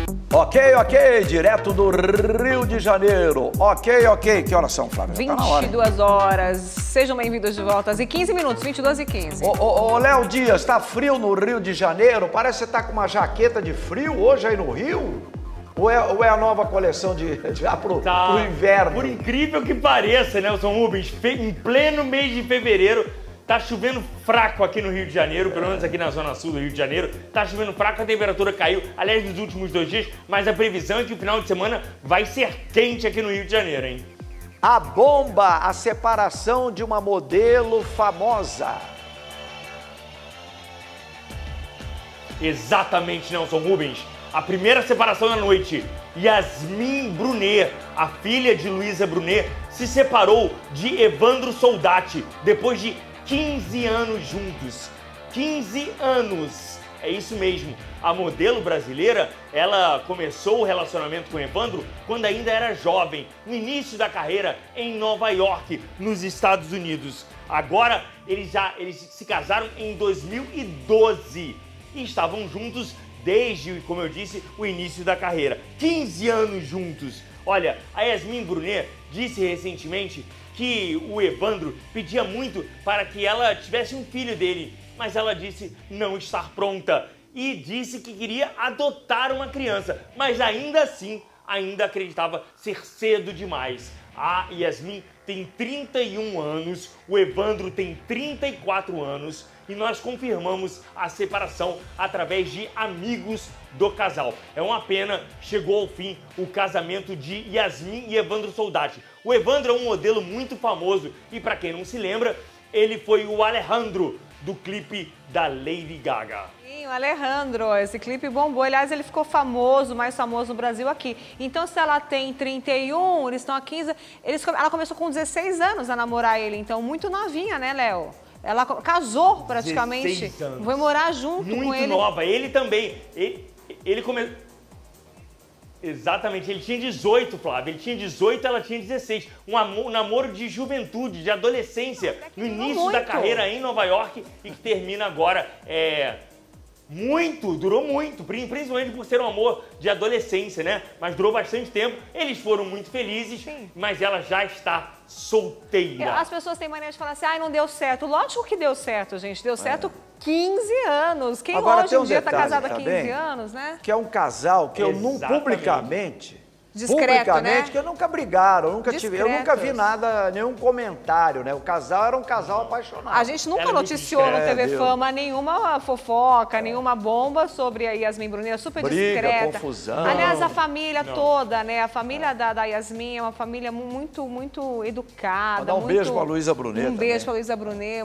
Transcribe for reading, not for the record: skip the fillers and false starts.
Ok, direto do Rio de Janeiro. Ok. Que horas são, Flávia? 22 horas. Sejam bem-vindos de volta. E 15 minutos, 22 e 15. Ô, Léo Dias, tá frio no Rio de Janeiro? Parece que você tá com uma jaqueta de frio hoje aí no Rio? Ou é a nova coleção já pro inverno? Por incrível que pareça, Nelson Rubens, em pleno mês de fevereiro, tá chovendo fraco aqui no Rio de Janeiro, pelo menos aqui na zona sul do Rio de Janeiro. Tá chovendo fraco, a temperatura caiu, aliás, nos últimos 2 dias, mas a previsão é que o final de semana vai ser quente aqui no Rio de Janeiro, hein? A bomba, a separação de uma modelo famosa. Exatamente, Nelson Rubens. A primeira separação da noite. Yasmin Brunet, a filha de Luísa Brunet, se separou de Evandro Soldati depois de 15 anos juntos. 15 anos! É isso mesmo. A modelo brasileira, ela começou o relacionamento com Evandro quando ainda era jovem, no início da carreira em Nova York, nos Estados Unidos. Agora, eles se casaram em 2012 e estavam juntos desde, como eu disse, o início da carreira. 15 anos juntos. Olha, a Yasmin Brunet disse recentemente que o Evandro pedia muito para que ela tivesse um filho dele, mas ela disse não estar pronta e disse que queria adotar uma criança, mas ainda assim, ainda acreditava ser cedo demais. A Yasmin tem 31 anos, o Evandro tem 34 anos e nós confirmamos a separação através de amigos do casal. É uma pena, chegou ao fim o casamento de Yasmin e Evandro Soldati. O Evandro é um modelo muito famoso e, para quem não se lembra, ele foi o Alejandro do clipe da Lady Gaga. Sim, o Alejandro, esse clipe bombou. Aliás, ele ficou famoso, mais famoso no Brasil aqui. Então, se ela tem 31, eles estão há 15... Ela começou com 16 anos a namorar ele, então muito novinha, né, Léo? Ela casou praticamente. 16 anos. Foi morar junto com ele. Muito nova. Ele também. Ele começou... Exatamente, ele tinha 18, Flávio. Ele tinha 18, ela tinha 16. Um namoro de juventude, de adolescência, no início da carreira em Nova York e que termina agora. Durou muito, principalmente por ser um amor de adolescência, né? Mas durou bastante tempo. Eles foram muito felizes, sim, mas ela já está solteira. As pessoas têm mania de falar assim, ai, não deu certo. Lógico que deu certo, gente. Deu certo 15 anos. Quem agora, hoje em dia está casado há 15 anos, né? Que é um casal que eu não publicamente... Discreto, né? Que nunca brigaram, eu nunca vi nada, nenhum comentário, né? O casal era um casal apaixonado. A gente nunca noticiou no TV Fama nenhuma fofoca, nenhuma bomba sobre a Yasmin Brunet, super discreta. Confusão. Aliás, a família toda, né? A família da Yasmin é uma família muito educada. Vou dar um beijo pra Luísa Brunet. Um beijo pra Luísa Brunet.